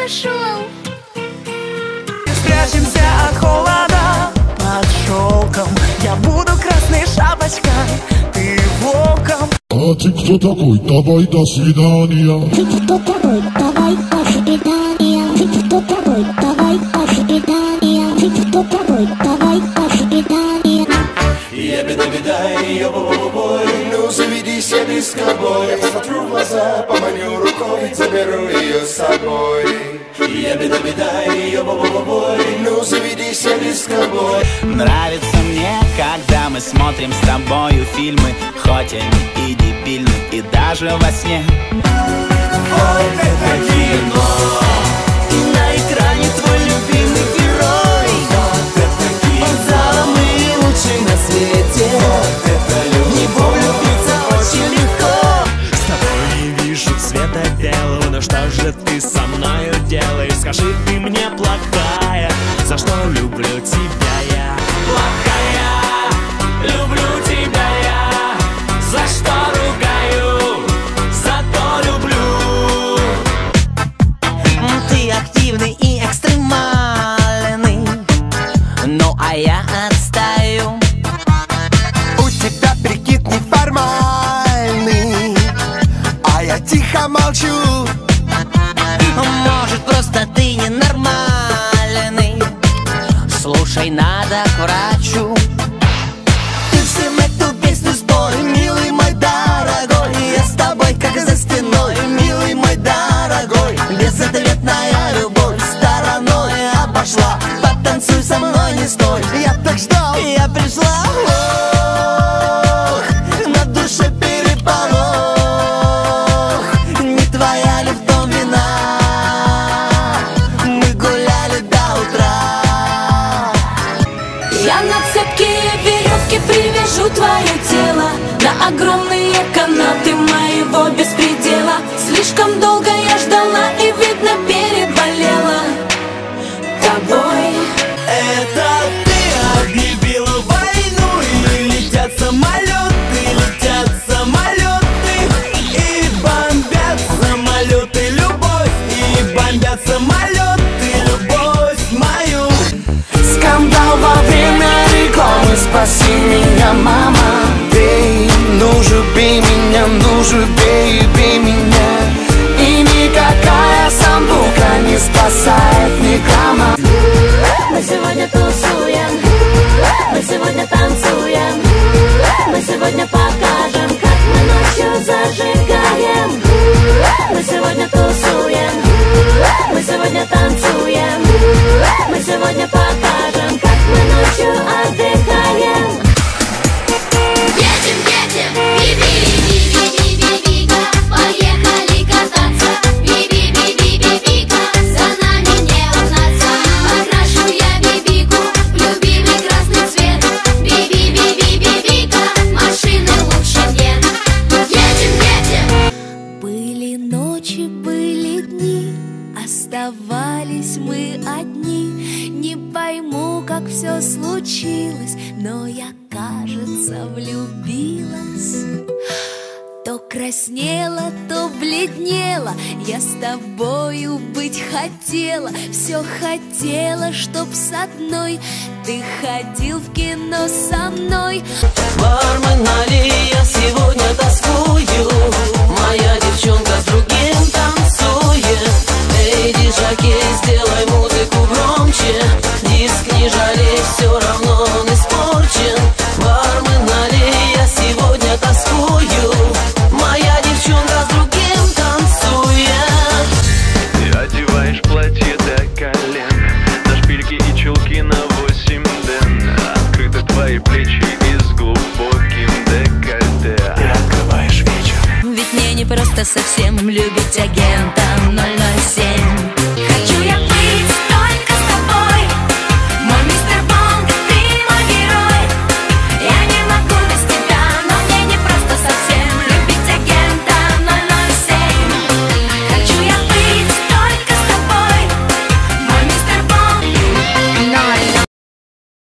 пошел. Спрячемся от холода под шелком. Я буду красной шапочкой, ты волком. А ты кто такой? Давай до свидания. Ты кто такой? Давай до свидания. Ты кто такой? Давай до свидания. Ты кто такой? Давай до свидания. Я беда, ее бой. Ну заведись, я без тобой. Я смотрю в глаза, поманю рукой, заберу ее с собой. Я беда, ее бой. Ну заведись, я без тобой. Нравится мне, когда мы смотрим с тобою фильмы, хоть они и дебильны, и даже во сне. Ой, это кино. И на экране твой любимый герой. Вот это кино. Он самый лучший на свете. Вот это любовь. В него влюбиться очень легко. С тобой не вижу цвета белого, но что же ты со мною делаешь? Скажи, ты мне плохая, за что люблю тебя я? Плохая, люблю тебя я, за что ругаю, зато люблю. Ты активный и экстремальный, ну а я отстаю. У тебя прикид неформальный, а я тихо молчу. Может, просто ты ненормальный. Слушай, надо к врачу. Ты всем эту песню спой, милый мой дорогой. Я с тобой как за стеной, милый мой дорогой. Безответная любовь стороной обошла. Потанцуй со мной, не стой. Я так ждал, Я пришла. ох, на душе переполох. Не твоя ли в том вина? Мы гуляли до утра. Я на цепкие веревки привяжу твое тело, на огромные канаты моего беспредела. Слишком долго я ждала и, видно, переболела тобой. Это ты объявила войну, и летят самолеты, и бомбят самолеты любовь, и бомбят самолеты любовь мою. Скандал во время рекламы, спаси меня, мама. Бей, ну же бей меня, ну же бей, бей меня. И никакая самбука не спасает ни грамма. Мы сегодня тусуем, мы сегодня танцуем, мы сегодня покажем, как мы ночью зажигаем. Мы сегодня тусуем, мы сегодня танцуем, мы сегодня покажем, как мы ночью отдыхаем. Едем, едем, би-би-би-би-би-би-би-ка, поехали кататься, би-би-би-би-би-би-ка, за нами не угнаться. Покрашу я бибику в любимый красный цвет, би-би-би-би-би-би-ка, машины лучше нет. Едем, едем. Были ночи, были дни, оставались мы одни. Не пойму, как все случилось, но я, кажется, влюбилась. То краснела, то бледнела, я с тобою быть хотела. Все хотела, чтоб с одной ты ходил в кино со мной. Бармен, налей, я сегодня тоскую. Моя девчонка с другим танцует. Эй, диджокей, сделай музыку громче. Диск не жалей, все равно он испорчен. Бармен, налей, я сегодня тоскую. Моя девчонка с другим танцует. Ты одеваешь платье до колен, на шпильки и чулки на 8 ден. Открыты твои плечи и с глубоким декольте. Ты открываешь вечер. Ведь мне не просто совсем любить агента 007.